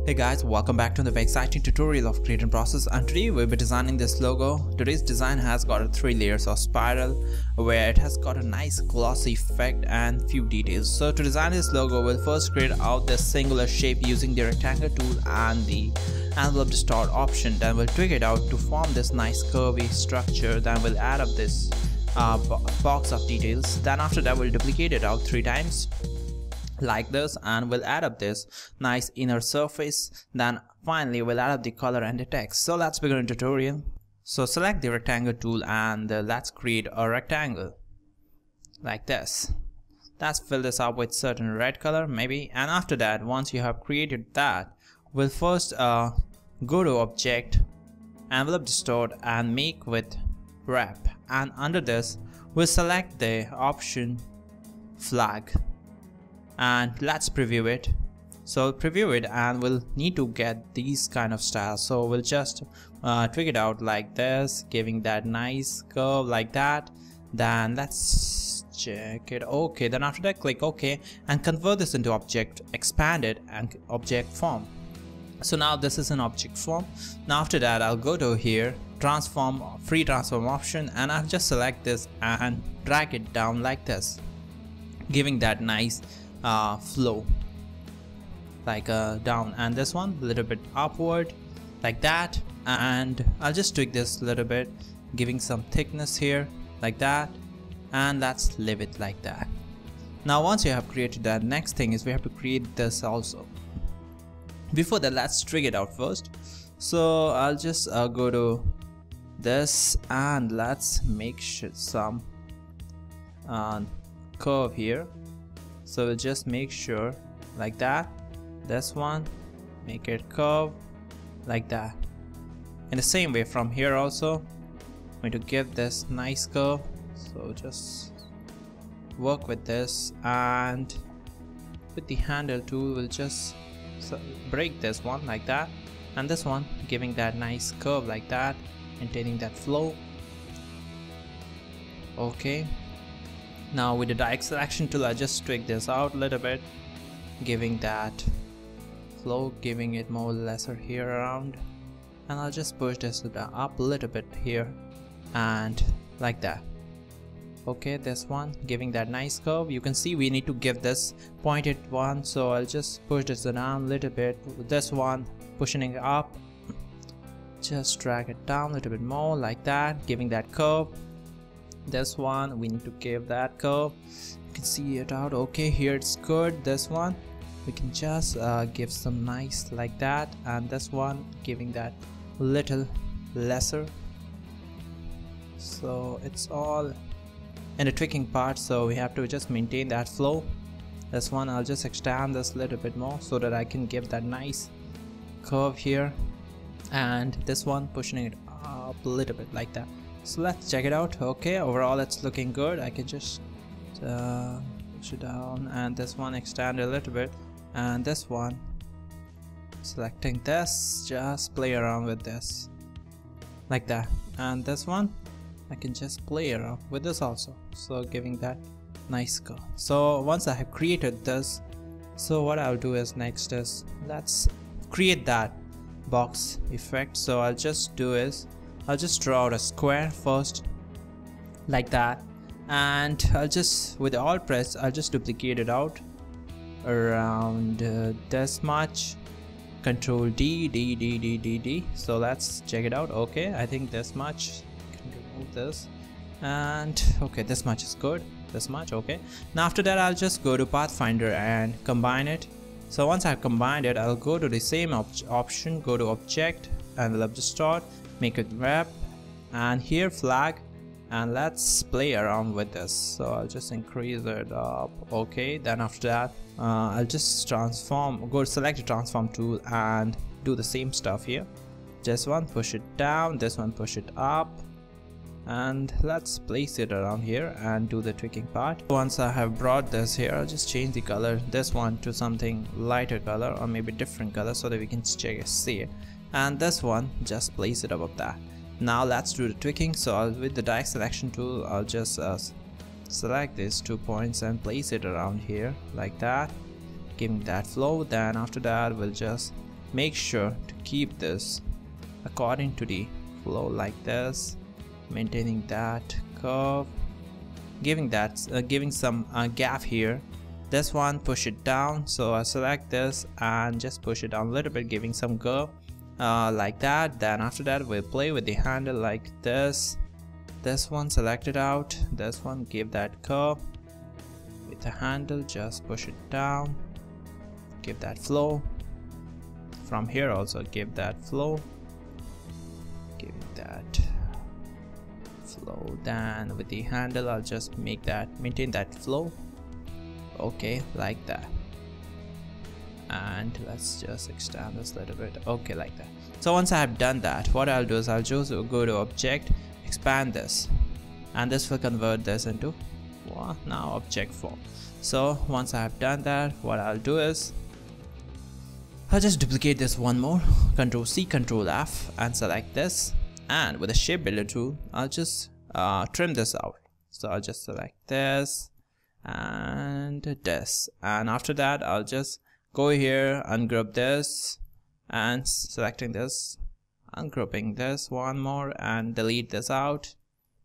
Hey guys, welcome back to another exciting tutorial of Creatnprocess, and today we'll be designing this logo. Today's design has got 3 layers of spiral where it has got a nice glossy effect and few details. So to design this logo, we'll first create out this singular shape using the rectangle tool and the envelope distort option. Then we'll tweak it out to form this nice curvy structure. Then we'll add up this box of details. Then after that we'll duplicate it out 3 times like this, and we'll add up this nice inner surface. Then finally we'll add up the color and the text. So let's begin the tutorial. So select the rectangle tool and let's create a rectangle like this. Let's fill this up with certain red color maybe, and after that, once you have created that, we'll first go to object, envelope distort, and make with wrap, and under this we'll select the option flag and let's preview it. So preview it, and we'll need to get these kind of styles. So we'll just tweak it out like this, giving that nice curve like that. Then let's check it. Okay, then after that click OK and convert this into object, expand it and object form. So now this is an object form. Now after that I'll go to here, transform, free transform option, and I'll just select this and drag it down like this, giving that nice flow like down, and this one a little bit upward like that. And I'll just tweak this a little bit, giving some thickness here like that, and let's leave it like that. Now once you have created that, next thing is we have to create this also. Before that, let's trig it out first. So I'll just go to this and let's make sure some curve here. So we'll just make sure like that. This one, make it curve like that. In the same way from here also, I'm going to give this nice curve. So just work with this, and with the handle tool we'll just break this one like that, and this one giving that nice curve like that, maintaining that flow. Okay. Now with the direct selection tool, I just tweak this out a little bit, giving that flow, giving it more lesser here around, and I'll just push this up a little bit here and like that. Okay, this one giving that nice curve. You can see we need to give this pointed one, so I'll just push this down a little bit. This one pushing it up, just drag it down a little bit more like that, giving that curve. This one we need to give that curve, you can see it out. Okay, here it's good. This one we can just give some nice like that, and this one giving that little lesser. So it's all in the tweaking part, so we have to just maintain that flow. This one I'll just extend this a little bit more so that I can give that nice curve here, and this one pushing it up a little bit like that. So let's check it out. Okay, overall it's looking good. I can just push it down, and this one extend a little bit, and this one selecting this, just play around with this like that, and this one I can just play around with this also, so giving that nice curve. So once I have created this, so what I'll do is next is let's create that box effect. So I'll just do is I'll just draw out a square first like that, and I'll just with the alt press I'll just duplicate it out around this much, control D. So let's check it out. Okay, I think this much, can remove this, and okay, this much is good, this much. Okay, now after that I'll just go to Pathfinder and combine it. So once I've combined it, I'll go to the same option, go to object, envelope distort, make it wrap, and here flag, and let's play around with this. So I'll just increase it up. Okay, then after that I'll just transform, go to select the transform tool and do the same stuff here. This one push it down, this one push it up, and let's place it around here and do the tweaking part. Once I have brought this here, I'll just change the color, this one to something lighter color or maybe different color, so that we can see it, and this one just place it above that. Now let's do the tweaking. So with the direct selection tool I'll just select these 2 points and place it around here like that, giving that flow. Then after that we'll just make sure to keep this according to the flow like this, maintaining that curve, giving some gap here. This one, push it down, so I select this and just push it down a little bit, giving some curve like that. Then after that we'll play with the handle like this. This one, select it out, this one, give that curve with the handle, just push it down, give that flow. From here also give that flow, give that flow. Then with the handle I'll just maintain that flow, okay, like that. And let's just extend this a little bit, okay, like that. So once I have done that, what I'll do is I'll just go to object, expand this, and this will convert this into now object form. So once I have done that, what I'll do is I'll just duplicate this one more, Ctrl C, Ctrl F, and select this, and with the shape builder tool I'll just trim this out. So I'll just select this and this, and after that I'll just go here, ungroup this, and selecting this, ungrouping this one more, and delete this out,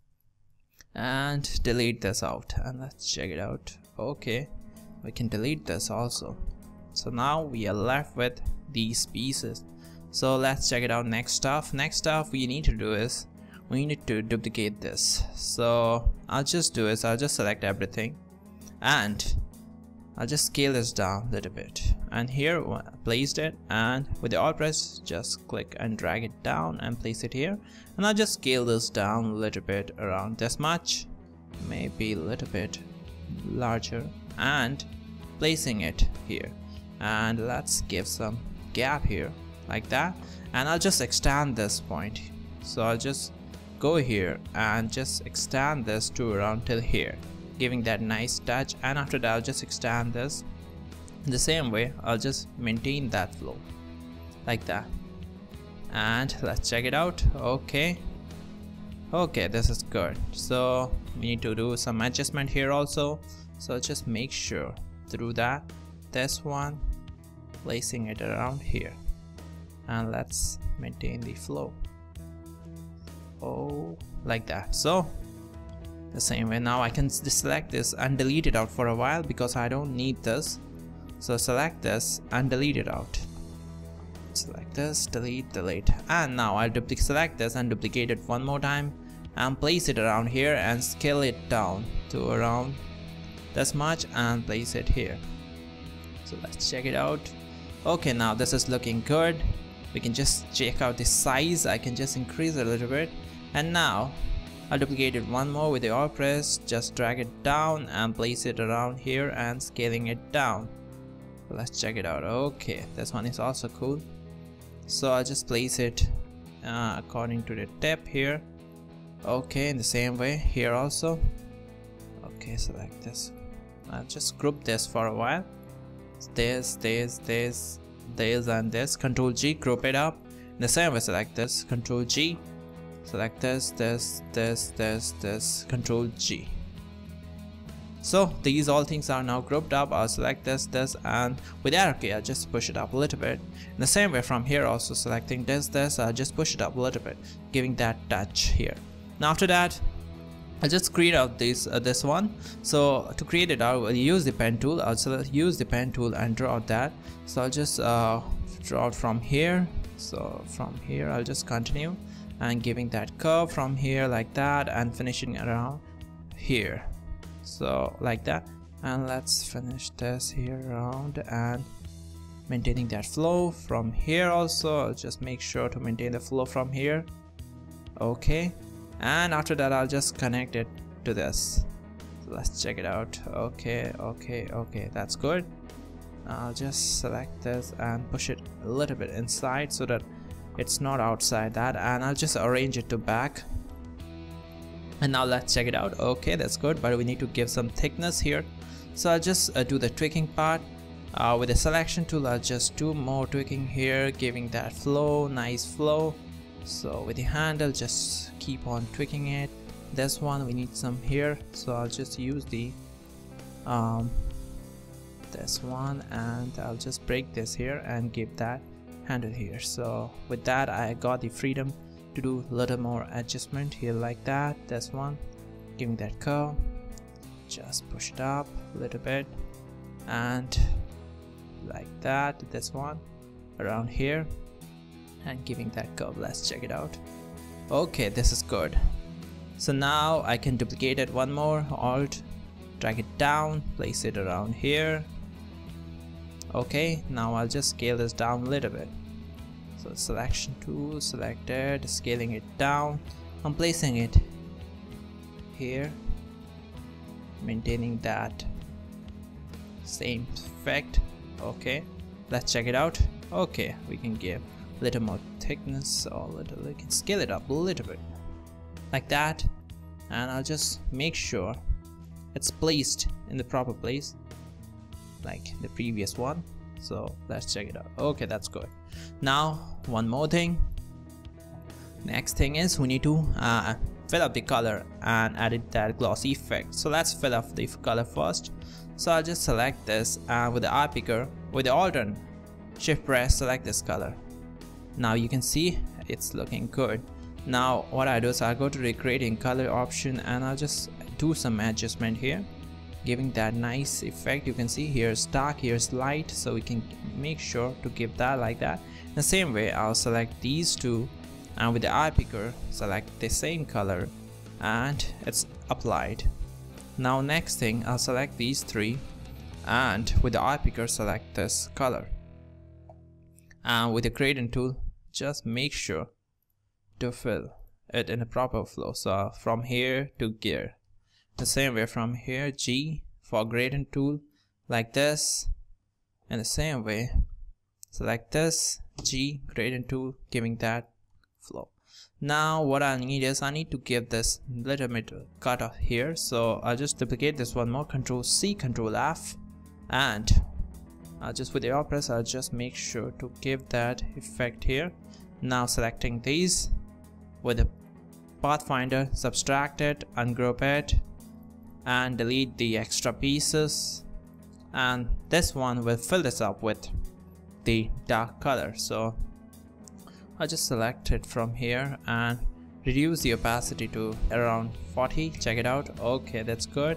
and delete this out, and let's check it out. Okay, we can delete this also. So now we are left with these pieces. So let's check it out. Next stuff we need to do is we need to duplicate this. So I'll just select everything and I'll just scale this down a little bit, and here placed it, and with the alt press just click and drag it down and place it here, and I'll just scale this down a little bit, around this much, maybe a little bit larger, and placing it here. And let's give some gap here like that, and I'll just extend this point. So I'll just go here and just extend this to around till here, giving that nice touch, and after that I'll just extend this in the same way. I'll just maintain that flow like that, and let's check it out. Okay, this is good. So we need to do some adjustment here also, so just make sure through that, this one, placing it around here, and let's maintain the flow, like that. So the same way, now I can select this and delete it out for a while because I don't need this. So select this and delete it out, select this, delete, and now I'll select this and duplicate it one more time and place it around here and scale it down to around this much and place it here. So let's check it out. Okay, now this is looking good. We can just check out the size. I can just increase it a little bit, and now I'll duplicate it one more with the alt press, just drag it down and place it around here and scaling it down. So let's check it out. Okay, this one is also cool. So I'll just place it according to the tip here. Okay, in the same way here also. Okay, select this. I'll just group this for a while. This and this. Control G, group it up. In the same way, select this. Control G. Select this, Control G. So these all things are now grouped up. I'll select this, and with arrow key I'll just push it up a little bit. In the same way from here also selecting this, I'll just push it up a little bit, giving that touch here. Now after that, I'll just create out this one. So to create it out, we'll use the pen tool. I'll use the pen tool and draw out that. So I'll just draw it from here. So from here I'll just continue and giving that curve from here like that, and finishing around here, so like that. And let's finish this here around and maintaining that flow from here also. I'll just make sure to maintain the flow from here. Okay, and after that I'll just connect it to this. So let's check it out. Okay, that's good. I'll just select this and push it a little bit inside so that it's not outside that, and I'll just arrange it to back. And now let's check it out. Okay, that's good, but we need to give some thickness here. So I'll just do the tweaking part. With the selection tool I'll just do more tweaking here, giving that flow, nice flow. So with the handle just keep on tweaking it. This one we need some here, so I'll just use the this one, and I'll just break this here and give that handle here. So with that, I got the freedom to do a little more adjustment here, like that. This one, giving that curve, just push it up a little bit, and like that. This one around here, and giving that curve. Let's check it out. Okay, this is good. So now I can duplicate it one more, Alt, drag it down, place it around here. Okay, now I'll just scale this down a little bit. So selection tool, selected, scaling it down. I'm placing it here, maintaining that same effect. Okay, let's check it out. Okay, we can give a little more thickness, or we can scale it up a little bit, like that. And I'll just make sure it's placed in the proper place, like the previous one. So let's check it out. Okay, that's good. Now one more thing. Next thing is we need to fill up the color and edit that glossy effect. So let's fill up the color first. So I'll just select this, and with the eye picker, with the Alt and Shift press, select this color. Now you can see it's looking good. Now what I do is I go to the grading color option, and I'll just do some adjustment here, giving that nice effect. You can see here's dark, here's light, so we can make sure to give that like that. In the same way, I'll select these two, and with the eye picker select the same color, and it's applied. Now next thing, I'll select these three, and with the eye picker select this color, and with the gradient tool just make sure to fill it in a proper flow. So from here to gear, the same way from here, G for gradient tool, like this. In the same way, select this, G, gradient tool, giving that flow. Now what I need is I need to give this little bit cut off here. So I'll just duplicate this one more, Control C, Control F, and I'll just with the Alt press, I'll just make sure to give that effect here. Now selecting these with the Pathfinder, subtract it, ungroup it, and delete the extra pieces, and this one will fill this up with the dark color. So I'll just select it from here and reduce the opacity to around 40. Check it out. Okay, that's good.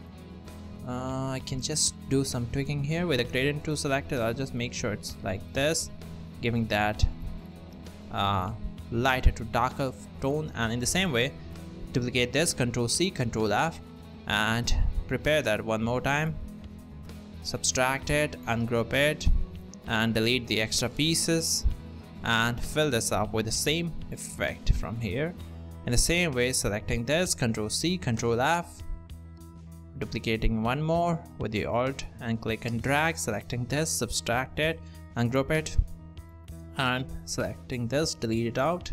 I can just do some tweaking here with the gradient tool selected. I'll just make sure it's like this, giving that lighter to darker tone. And in the same way, duplicate this, Control C, Control F, and prepare that one more time, subtract it, ungroup it, and delete the extra pieces, and fill this up with the same effect from here. In the same way, selecting this, Control C, Control F, duplicating one more with the Alt and click and drag, selecting this, subtract it, ungroup it, and selecting this, delete it out,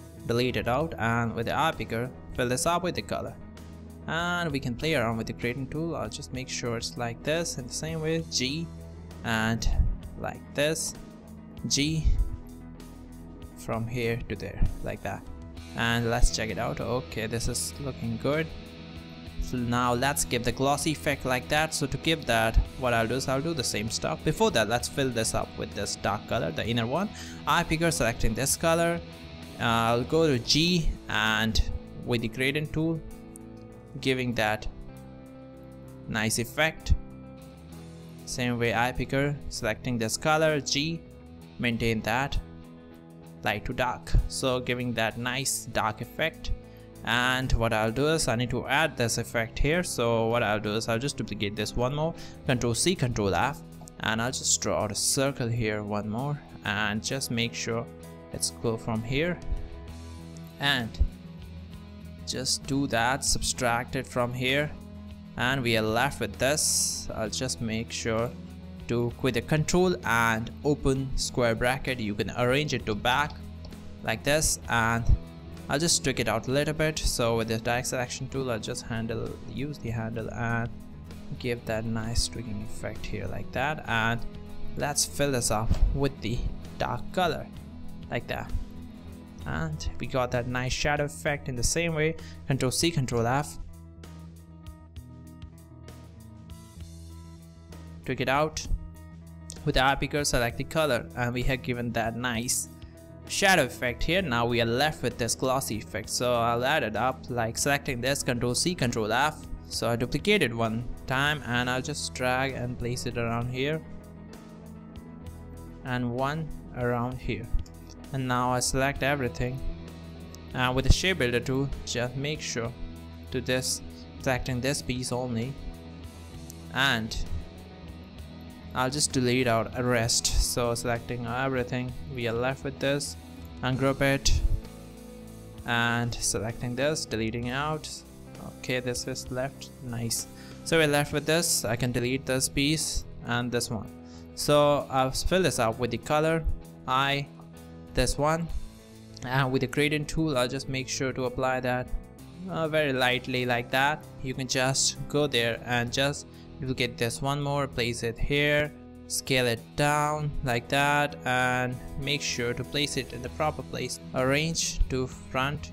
and with the eye picker fill this up with the color. And we can play around with the gradient tool. I'll just make sure it's like this. In the same way, G, and like this, G, from here to there, like that. And let's check it out. Okay, this is looking good. So now let's give the glossy effect like that. So to give that, what I'll do is I'll do the same stuff. Before that, let's fill this up with this dark color, the inner one. Eye picker, selecting this color. I'll go to G, and with the gradient tool, giving that nice effect. Same way, eye picker, selecting this color, G, maintain that light to dark, so giving that nice dark effect. And what I'll do is I need to add this effect here. So what I'll do is I'll just duplicate this one more, Control C, Control F, and I'll just draw out a circle here one more, and just make sure it's go from here, and just do that, subtract it from here, and we are left with this. I'll just make sure to with the Control and open square bracket, you can arrange it to back like this, and I'll just tweak it out a little bit. So with the direct selection tool, I'll just use the handle and give that nice tweaking effect here like that. And let's fill this up with the dark color like that, and we got that nice shadow effect. In the same way, Control C, Control F, tweak it out, With the eye picker, select the color, and we have given that nice shadow effect here. Now we are left with this glossy effect, so I'll add it up like selecting this, Ctrl C, Ctrl F. So I duplicate it one time and I'll just drag and place it around here and one around here. And now I select everything, and with the shape builder tool, just make sure to this, selecting this piece only, and I'll just delete out the rest. So selecting everything, we are left with this, ungroup it, and selecting this, deleting out. Okay, this is left, nice. So we're left with this. I can delete this piece and this one. So I'll fill this up with the color, this one, and with the gradient tool I'll just make sure to apply that very lightly like that. You can just go there and just duplicate this one more, place it here, scale it down like that, and make sure to place it in the proper place. Arrange to front,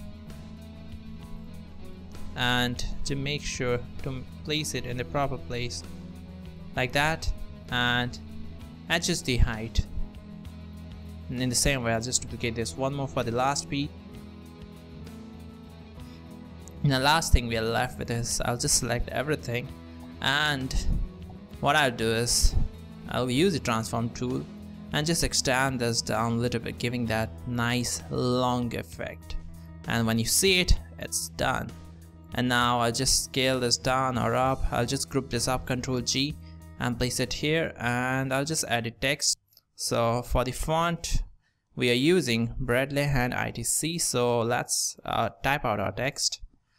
and to make sure to place it in the proper place like that, and adjust the height. And in the same way, I'll just duplicate this one more for the last piece. And the last thing we are left with is I'll just select everything, and what I'll do is I'll use the transform tool and just extend this down a little bit, giving that nice long effect. And when you see it, it's done. And now I'll just scale this down or up. I'll just group this up, Ctrl G, and place it here, and I'll just edit text. So for the font, we are using Bradley and ITC. So let's type out our text,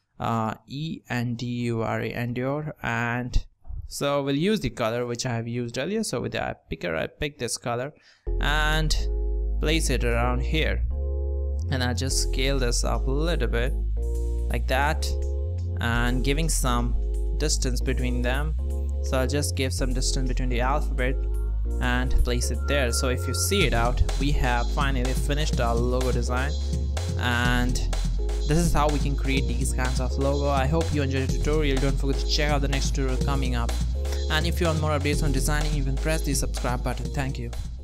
ENDURE, endure, and so we'll use the color which I have used earlier. So with the eye picker, I pick this color and place it around here, and I'll just scale this up a little bit like that, and giving some distance between them. So I'll just give some distance between the alphabet and place it there. So if you see it out, we have finally finished our logo design, and this is how we can create these kinds of logo. I hope you enjoyed the tutorial. Don't forget to check out the next tutorial coming up, and if you want more updates on designing, you can press the subscribe button. Thank you.